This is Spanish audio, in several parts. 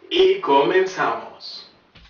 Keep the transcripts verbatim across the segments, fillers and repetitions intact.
Y comenzamos.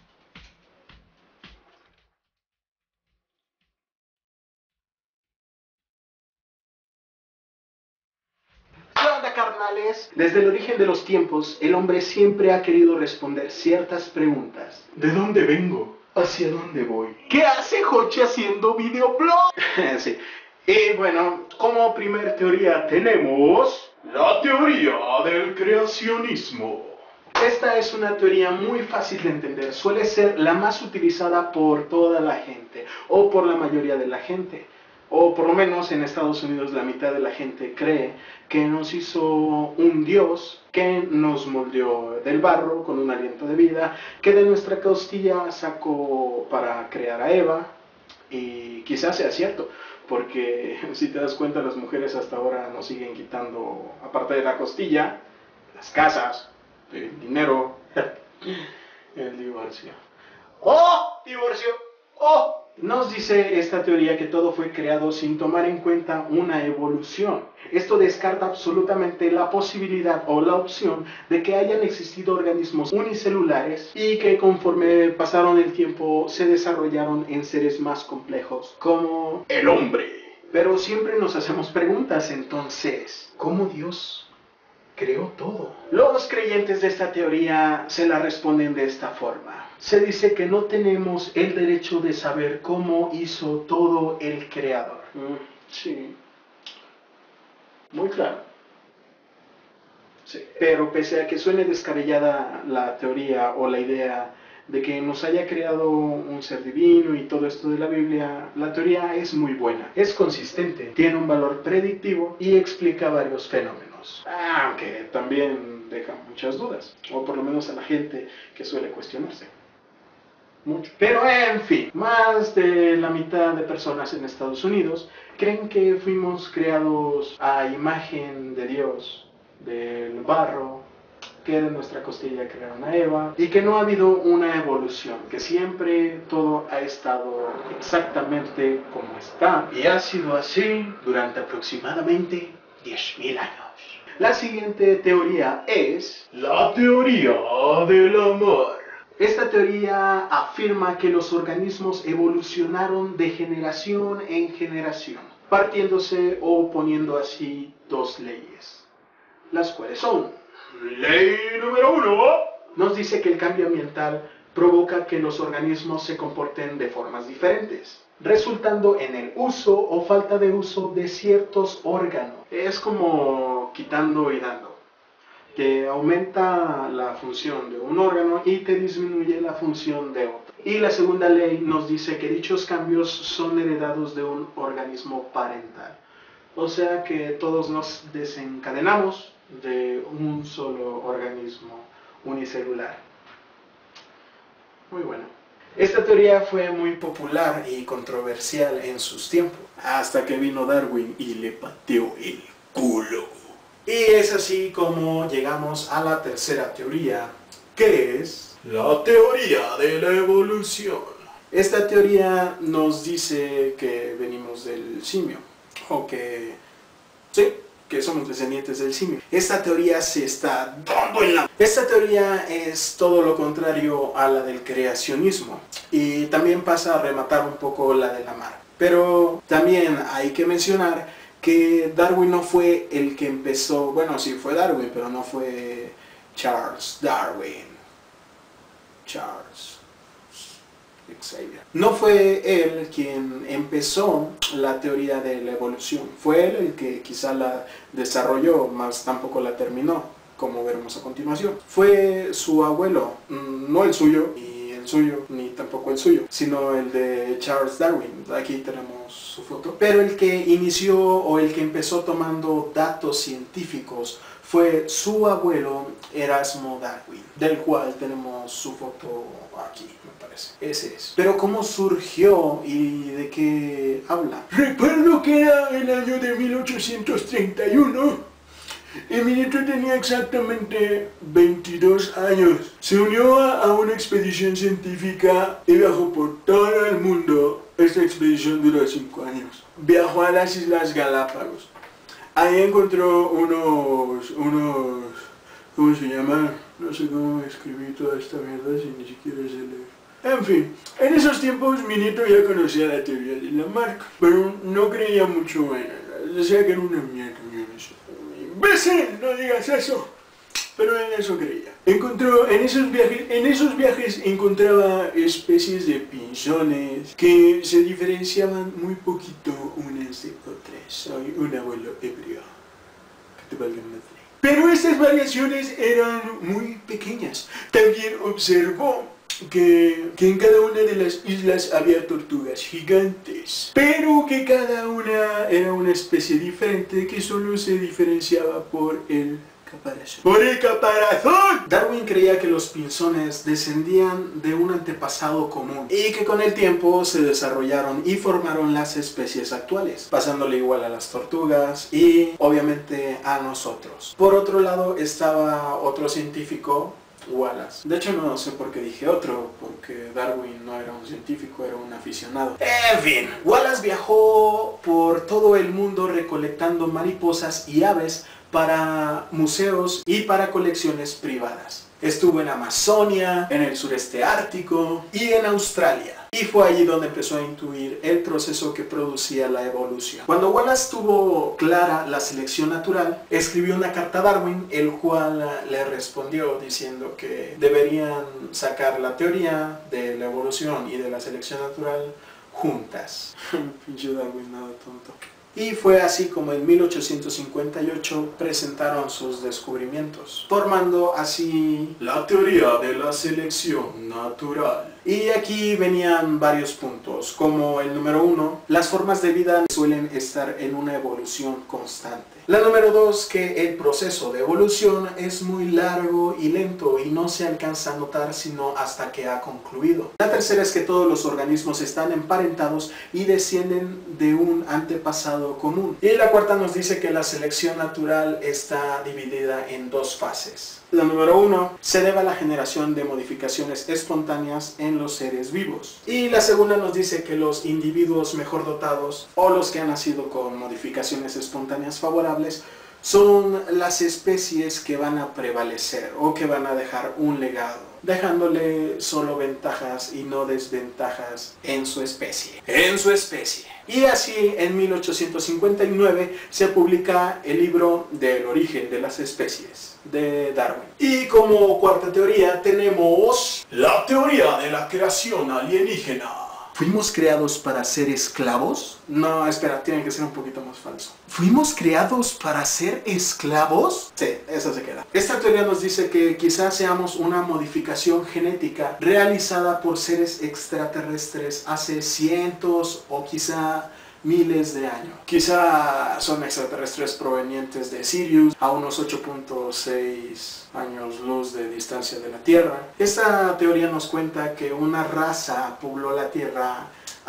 ¿Qué onda, carnales? Desde el origen de los tiempos, el hombre siempre ha querido responder ciertas preguntas. ¿De dónde vengo? ¿Hacia dónde voy? ¿Qué hace Hochi haciendo videoblog? Sí. Y bueno, como primer teoría tenemos la teoría del creacionismo. Esta es una teoría muy fácil de entender, suele ser la más utilizada por toda la gente, o por la mayoría de la gente, o por lo menos en Estados Unidos la mitad de la gente cree que nos hizo un Dios que nos moldeó del barro con un aliento de vida, que de nuestra costilla sacó para crear a Eva, y quizás sea cierto, porque si te das cuenta las mujeres hasta ahora nos siguen quitando, aparte de la costilla, las casas, el dinero, el divorcio. ¡Oh! ¡Divorcio! ¡Oh! Nos dice esta teoría que todo fue creado sin tomar en cuenta una evolución. Esto descarta absolutamente la posibilidad o la opción de que hayan existido organismos unicelulares y que conforme pasaron el tiempo se desarrollaron en seres más complejos, como el hombre. Pero siempre nos hacemos preguntas, entonces, ¿cómo Dios creó todo? Los creyentes de esta teoría se la responden de esta forma. Se dice que no tenemos el derecho de saber cómo hizo todo el creador. Mm, sí. Muy claro. Sí. Pero pese a que suene descabellada la teoría o la idea de que nos haya creado un ser divino y todo esto de la Biblia, la teoría es muy buena, es consistente, tiene un valor predictivo y explica varios fenómenos. Aunque también deja muchas dudas, o por lo menos a la gente que suele cuestionarse mucho. Pero en fin, más de la mitad de personas en Estados Unidos creen que fuimos creados a imagen de Dios, del barro, que de nuestra costilla crearon a Eva, y que no ha habido una evolución, que siempre todo ha estado exactamente como está, y ha sido así durante aproximadamente diez mil años. La siguiente teoría es la teoría del amor. Esta teoría afirma que los organismos evolucionaron de generación en generación, partiéndose o poniendo así dos leyes, las cuales son: ley número uno, nos dice que el cambio ambiental provoca que los organismos se comporten de formas diferentes, resultando en el uso o falta de uso de ciertos órganos. Es como quitando y dando. Te aumenta la función de un órgano y te disminuye la función de otro. Y la segunda ley nos dice que dichos cambios son heredados de un organismo parental. O sea que todos nos desencadenamos de un solo organismo unicelular. Muy bueno. Esta teoría fue muy popular y controversial en sus tiempos, hasta que vino Darwin y le pateó el culo. Y es así como llegamos a la tercera teoría, que es la teoría de la evolución. Esta teoría nos dice que venimos del simio, o que sí, que somos descendientes del simio. Esta teoría se está dando en la... Esta teoría es todo lo contrario a la del creacionismo, y también pasa a rematar un poco la de la mar. Pero también hay que mencionar que Darwin no fue el que empezó, bueno, sí fue Darwin, pero no fue Charles Darwin. Charles Xavier. No fue él quien empezó la teoría de la evolución, fue él el que quizá la desarrolló, más tampoco la terminó, como veremos a continuación. Fue su abuelo, no el suyo, ni el suyo, ni tampoco el suyo, sino el de Charles Darwin. Aquí tenemos su foto. Pero el que inició o el que empezó tomando datos científicos fue su abuelo Erasmo Darwin, del cual tenemos su foto aquí, me parece. Ese es. Pero ¿cómo surgió y de qué habla? Recuerdo que era el año de mil ochocientos treinta y uno. Y mi nieto tenía exactamente veintidós años. Se unió a, a una expedición científica y viajó por todo el mundo. Esta expedición duró cinco años. Viajó a las Islas Galápagos. Ahí encontró unos, unos, ¿cómo se llaman? No sé cómo escribí toda esta mierda si ni siquiera sé leer. En fin, en esos tiempos mi nieto ya conocía la teoría de Lamarck, pero no creía mucho en ella. Decía que era una mierda, yo no sé. ¡Imbécil! No digas eso. Pero en eso creía. Encontró, en esos viajes, en esos viajes encontraba especies de pinzones que se diferenciaban muy poquito unas de otras. Soy un abuelo ebrio. Que te valga madre. Pero estas variaciones eran muy pequeñas. También observó Que, que en cada una de las islas había tortugas gigantes, pero que cada una era una especie diferente que solo se diferenciaba por el caparazón. ¡Por el caparazón! Darwin creía que los pinzones descendían de un antepasado común y que con el tiempo se desarrollaron y formaron las especies actuales, pasándole igual a las tortugas y obviamente a nosotros. Por otro lado estaba otro científico, Wallace. De hecho no sé por qué dije otro, porque Darwin no era un científico, era un aficionado. En fin, Wallace viajó por todo el mundo recolectando mariposas y aves para museos y para colecciones privadas. Estuvo en Amazonia, en el sureste ártico y en Australia. Y fue allí donde empezó a intuir el proceso que producía la evolución. Cuando Wallace tuvo clara la selección natural, escribió una carta a Darwin, el cual le respondió diciendo que deberían sacar la teoría de la evolución y de la selección natural juntas. Pinche Darwin, nada tonto. Y fue así como en mil ochocientos cincuenta y ocho presentaron sus descubrimientos, formando así la teoría de la selección natural. Y aquí venían varios puntos, como el número uno, las formas de vida suelen estar en una evolución constante. La número dos, que el proceso de evolución es muy largo y lento y no se alcanza a notar sino hasta que ha concluido. La tercera es que todos los organismos están emparentados y descienden de un antepasado común. Y la cuarta nos dice que la selección natural está dividida en dos fases. La número uno se debe a la generación de modificaciones espontáneas en los seres vivos. Y la segunda nos dice que los individuos mejor dotados o los que han nacido con modificaciones espontáneas favorables son las especies que van a prevalecer o que van a dejar un legado, dejándole solo ventajas y no desventajas en su especie. En su especie. Y así en mil ochocientos cincuenta y nueve se publica el libro del origen de las especies de Darwin. Y como cuarta teoría tenemos la teoría de la creación alienígena. ¿Fuimos creados para ser esclavos? No, espera, tiene que ser un poquito más falso. ¿Fuimos creados para ser esclavos? Sí, eso se queda. Esta teoría nos dice que quizás seamos una modificación genética realizada por seres extraterrestres hace cientos o quizá miles de años. Quizá son extraterrestres provenientes de Sirius, a unos ocho punto seis años luz de distancia de la Tierra. Esta teoría nos cuenta que una raza pobló la Tierra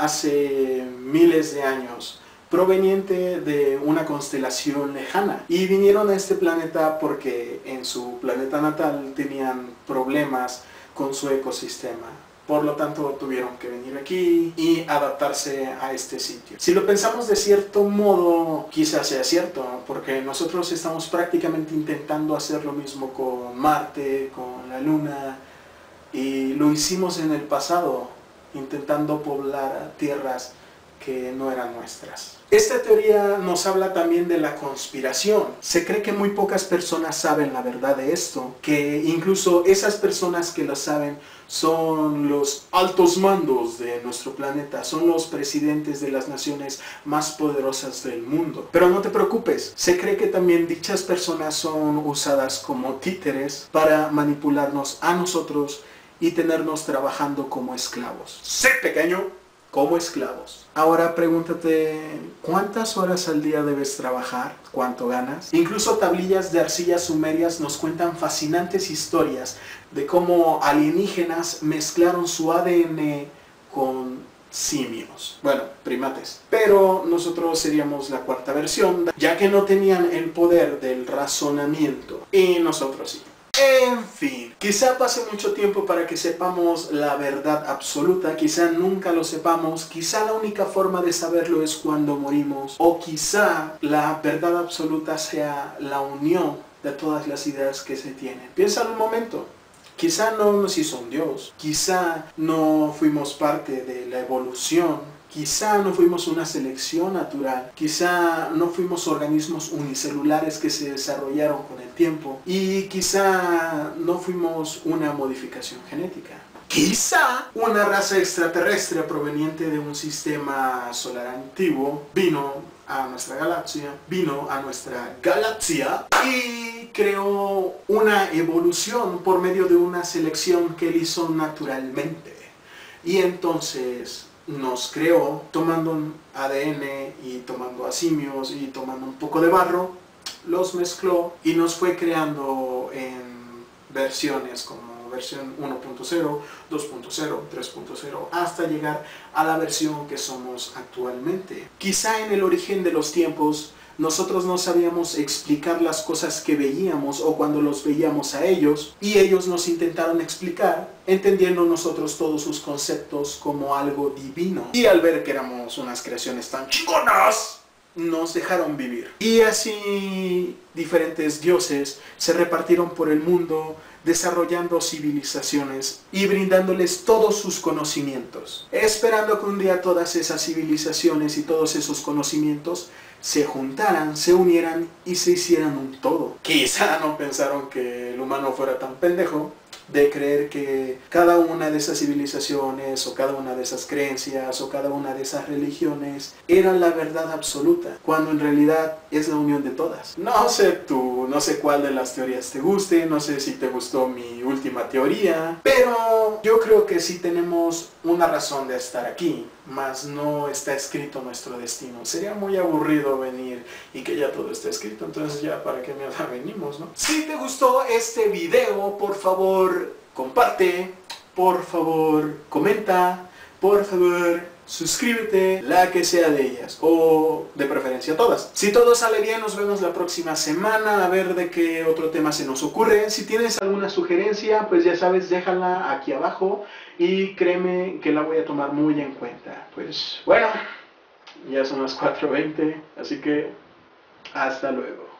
hace miles de años, proveniente de una constelación lejana, y vinieron a este planeta porque en su planeta natal tenían problemas con su ecosistema. Por lo tanto, tuvieron que venir aquí y adaptarse a este sitio. Si lo pensamos de cierto modo, quizás sea cierto, porque nosotros estamos prácticamente intentando hacer lo mismo con Marte, con la Luna, y lo hicimos en el pasado, intentando poblar tierras que no eran nuestras. Esta teoría nos habla también de la conspiración. Se cree que muy pocas personas saben la verdad de esto, que incluso esas personas que lo saben son los altos mandos de nuestro planeta, son los presidentes de las naciones más poderosas del mundo. Pero no te preocupes, se cree que también dichas personas son usadas como títeres para manipularnos a nosotros y tenernos trabajando como esclavos. ¡Sí, pequeño! Como esclavos. Ahora pregúntate, ¿cuántas horas al día debes trabajar? ¿Cuánto ganas? Incluso tablillas de arcillas sumerias nos cuentan fascinantes historias de cómo alienígenas mezclaron su A D N con simios. Bueno, primates. Pero nosotros seríamos la cuarta versión, ya que no tenían el poder del razonamiento. Y nosotros sí. En fin, quizá pase mucho tiempo para que sepamos la verdad absoluta, quizá nunca lo sepamos, quizá la única forma de saberlo es cuando morimos, o quizá la verdad absoluta sea la unión de todas las ideas que se tienen. Piensa un momento. Quizá no nos hizo un Dios, quizá no fuimos parte de la evolución, quizá no fuimos una selección natural, quizá no fuimos organismos unicelulares que se desarrollaron con el tiempo y quizá no fuimos una modificación genética. Quizá una raza extraterrestre proveniente de un sistema solar antiguo vino a nuestra galaxia, vino a nuestra galaxia y creó una evolución por medio de una selección que él hizo naturalmente. Y entonces nos creó tomando un A D N y tomando a simios y tomando un poco de barro, los mezcló y nos fue creando en versiones como versión uno punto cero, dos punto cero, tres punto cero, hasta llegar a la versión que somos actualmente. Quizá en el origen de los tiempos nosotros no sabíamos explicar las cosas que veíamos o cuando los veíamos a ellos y ellos nos intentaron explicar, entendiendo nosotros todos sus conceptos como algo divino. Y al ver que éramos unas creaciones tan chingonas, nos dejaron vivir. Y así diferentes dioses se repartieron por el mundo, desarrollando civilizaciones y brindándoles todos sus conocimientos, esperando que un día todas esas civilizaciones y todos esos conocimientos se juntaran, se unieran y se hicieran un todo. Quizá no pensaron que el humano fuera tan pendejo de creer que cada una de esas civilizaciones o cada una de esas creencias o cada una de esas religiones era la verdad absoluta, cuando en realidad es la unión de todas. No sé tú, no sé cuál de las teorías te guste, no sé si te gustó mi última teoría, pero yo creo que sí tenemos una razón de estar aquí, mas no está escrito nuestro destino. Sería muy aburrido venir y que ya todo esté escrito, entonces ya para qué mierda venimos, ¿no? Si te gustó este video, por favor comparte, por favor comenta, por favor suscríbete, la que sea de ellas, o de preferencia todas. Si todo sale bien, nos vemos la próxima semana a ver de qué otro tema se nos ocurre. Si tienes alguna sugerencia, pues ya sabes, déjala aquí abajo y créeme que la voy a tomar muy en cuenta. Pues bueno, ya son las cuatro veinte, así que hasta luego.